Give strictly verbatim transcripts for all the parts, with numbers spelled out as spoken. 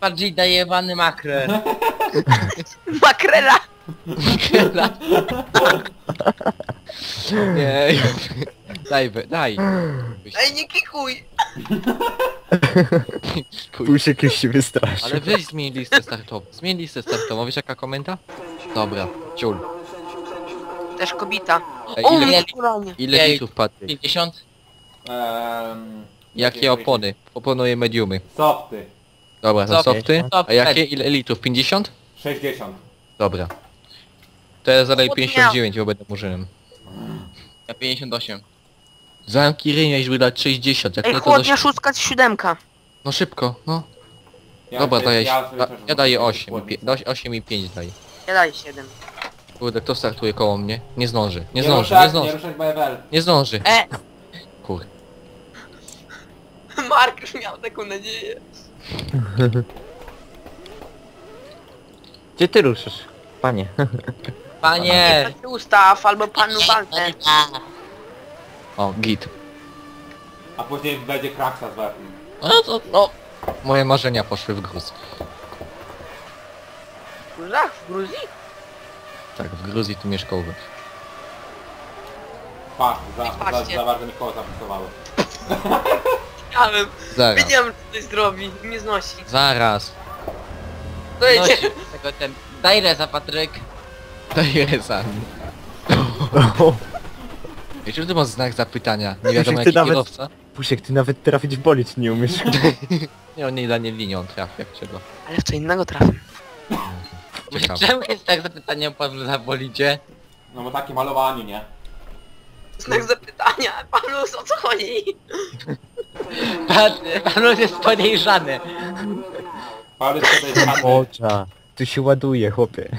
bardziej dajewany makrel. Makrela! Makrela. Nie, daj, we- daj. Ej, nie kikuj! Pusiek już się wystraszył. Ale weź zmień listę startową. Zmień listę startową. Wiesz jaka komenda? Dobra, ciul. Też kobita. Ej, O, ile, mnie kulanie. ile Jej. litrów Patryk? pięćdziesiąt? Ehm, Jakie opony? Oponuję mediumy. Softy. Dobra, za Softy. softy. Softy. A jakie? Ile litrów? pięćdziesiąt? sześćdziesiąt. Dobra. To ja zadaję Chłodnia. pięćdziesiąt dziewięć, bo będę murzynem. Ja pięćdziesiąt osiem. Zamki rynia i dać sześćdziesiąt. Jak Ej, nie to chłodnia dość... szóstka siódemka. No szybko, no. Ja Dobra, też- daję, ja, da, też ja daję muszę osiem. chłodnicę. i pi- osiem i pięć daję. Ja daję siedem. Kurde, kto startuje koło mnie? Nie zdąży, nie Nie zdąży, ruszać, nie nie zdąży, ruszać B F L. nie zdąży. E! Kurde. Mark już miał taką nadzieję. Gdzie ty ruszysz? Panie. Panie! Nie, ustaw, albo panu walnę. O, git. A później będzie kraksa z weapon. No to, no. Moje marzenia poszły w gruz. W Gruzach? W Gruzji? Tak, w Gruzji tu mieszkał. Patrz, za, za, Patrzcie. za bardzo mi koło zapisowały. Wiedziałem, Zaraz, wiedziałem, że coś zrobi. Nie znosi. zaraz. To jedzie. Tego ten... Daj reza, Patryk. Daj reza. I czym ty masz znak zapytania? Nie wiadomo Ty jaki nawet- kierowca? Pusiek, ty nawet trafić w bolić nie umiesz. Nie, on nie da nie linią, on trafi jak czego. Ale w co innego trafię. Ciekawe. Czemu jest tak zapytanie o Pawle na bolidzie? No bo takie malowanie, nie? Znak zapytania. Panu, o co chodzi? Pawle jest podejrzany. Paweł jest podejrzany. Mocza. Tu się ładuje, chłopie.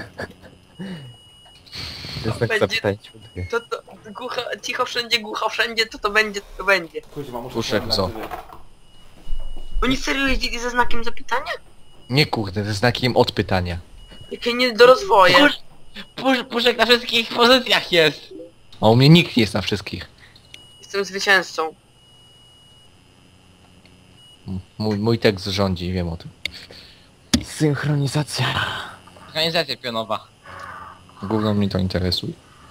To jest tak Będzie- zapytać. To, to, głucho, cicho wszędzie, głucho wszędzie, to to będzie, to to będzie. Kuźwa, muszę Puszek, się co? nazywać. Oni serio jeździli ze znakiem zapytania? Nie kurde, ze znakiem od pytania. Jakie nie do rozwoju. Pusz, pusz, puszek na wszystkich pozycjach jest. A u mnie nikt nie jest na wszystkich. Jestem zwycięzcą. M- Mój, mój tekst rządzi, wiem o tym. Synchronizacja. Organizacja pionowa. Gówno mnie to interesuje.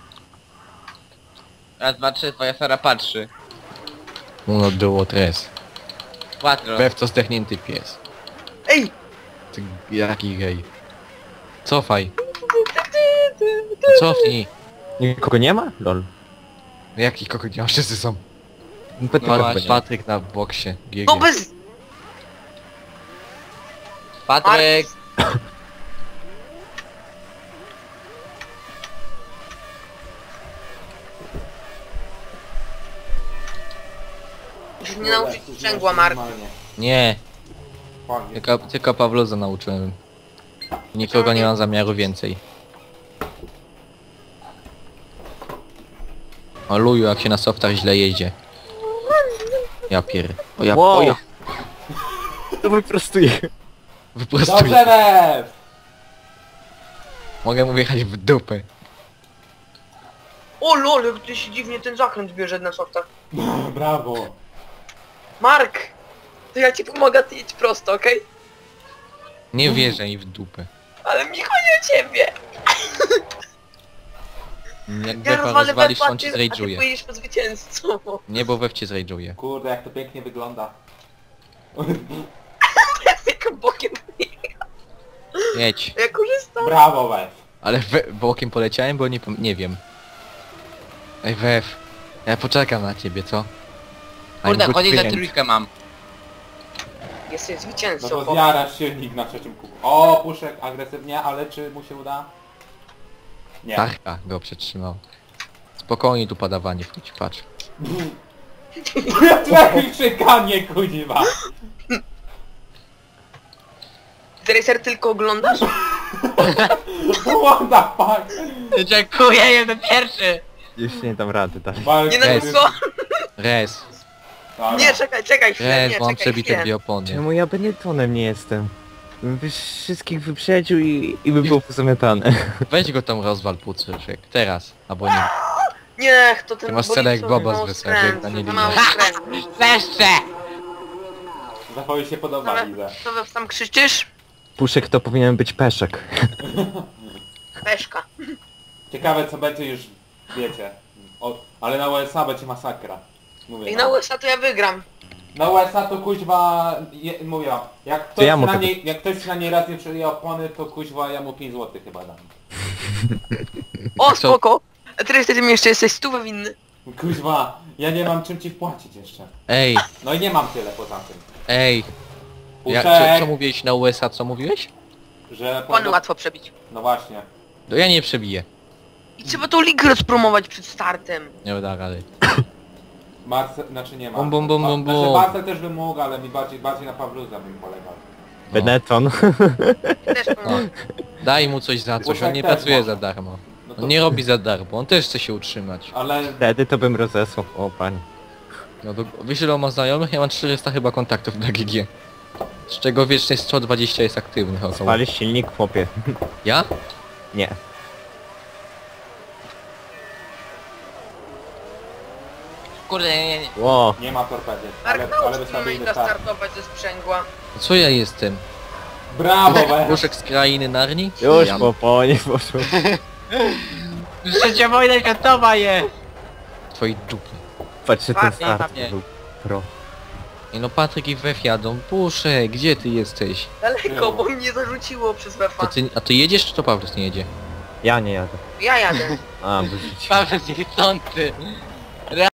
Raz, dwa, trzy, twoja Sara patrzy. Uno było tres. Quattro. Bew to zdechnięty pies. Ej! Ty jaki gej. Cofaj. Cofnij. Nikogo nie ma? Lol. Jaki kogo nie ma? Wszyscy są. Patryk, No Pa właśnie. Patryk na boksie. G G. No bez... Patryk. Musisz mnie nauczyć sprzęgła, Mark. Normalnie. Nie, Fajnie. tylko, tylko Pawluza nauczyłem. Nikogo nie mam zamiaru więcej. O luju, jak się na softach źle jeździ. Ja pier... O ja... Wow. O ja... To wyprostuję. Wyprostuję. Dobrze, Bev! Mogę mu wjechać w dupę. O lol, jak ty się dziwnie ten zakręt bierze na softach. Brawo. Mark! To ja ci pomogę, ty jedź prosto, okej? Nie wierzę i w dupę. Ale mi chodzi o ciebie! Jak Ja Befa rozwalę rozwalisz, Befa, on cię a ty, a ty zrajdżuje. pojedziesz po zwycięzcą. Nie, bo Bew cię zrajdżuje. Kurde, jak to pięknie wygląda. Jak bokiem Jedź. ja korzystam. Brawo, Bev. Ale we, bokiem poleciałem, bo nie, pom- nie wiem. Ej Bew, ja poczekam na ciebie, co? I'm Kurde, good chodzi za friend. trójkę mam. Jesteś No zwycięzcą. to bo- zjarasz silnik na trzecim kółku. O, Puszek agresywnie, ale czy mu się uda? Nie. Tarka go przetrzymał. Spokojnie tu padawanie wchodzi, patrz. Trafił szykanie, kuźwa. Ty Racer tylko oglądasz? What the fuck? Dziękuję, jeden pierwszy. Już nie dam rady dalej. Walka Nie no Jest. z- co? Res, Dobra. Nie, czekaj, czekaj chwilę, res, nie, bo mam czekaj przebite chwilę. dwie opony. Czemu ja Benettonem nie jestem? Byś wszystkich wyprzedził i, i by było pozamiatane. Weź go tam rozwal pucyszek, teraz, albo nie. Niech, to ten Ty masz bolid cele jak to Boba za z mało Wesołego, skręt, jak na za mało niewinność. skręt. Leszcze! Zachowi się podoba, widzę. Co wy tam krzyczysz? Puszek to powinien być peszek. Peszka. Ciekawe co będzie już, wiecie. O, ale na U S A będzie masakra. Mówię I wam. na U S A to ja wygram. Na U S A to kuźwa, je, mówię wam, jak ktoś, ja mu na to- niej, jak ktoś na niej raz nie przeje opony, to kuźwa ja mu pięć złotych chyba dam. O, spoko. A teraz wtedy mi jeszcze jesteś stówę winny. Kuźwa, ja nie mam czym ci wpłacić jeszcze. Ej, No i nie mam tyle poza tym. ej. Ja, Puszek, co, co mówiłeś na U S A, co mówiłeś? że... Pony łatwo przebić. No właśnie. No ja nie przebiję. I trzeba tą ligę rozpromować przed startem. Nie da rady. Marcel, znaczy nie ma. Bum, bum, bum, bum, Znaczy bum. Marcel też by mógł, ale mi bardziej, bardziej na Pawluza bym polegał. Benetton. Też No. pomogę. Daj mu coś za coś, on nie Puszek też pracuje może. za darmo. No to, On nie robi za darmo, on też chce się utrzymać. Ale Wtedy to bym rozesłał. O panie. No to wiesz ile on ma znajomych? Ja mam czterysta chyba kontaktów na G G. Z czego wiecznie sto dwadzieścia jest aktywnych osób. Palisz silnik w chłopie. Ja? Nie. Kurde, nie, nie, nie. Ło. nie ma torpedy. Ale, Mark, ale naucz wystawił Mejda start. startować ze sprzęgła. Co ja jestem? Brawo, we! Puszek z krainy Narni? Już Ja. po ponie poszło. Trzecia wojna światowa jest! Twojej dupy. Patrzcie ten Ładnie, start. ładnie. Był pro. Ej no Patryk i Wef jadą. Puszek, gdzie ty jesteś? Daleko, bo mnie zarzuciło przez To wefa. ty, a ty jedziesz czy to Paulus nie jedzie? Ja nie jadę. Ja jadę. A, bo rzuciłem. Paweł niechcący.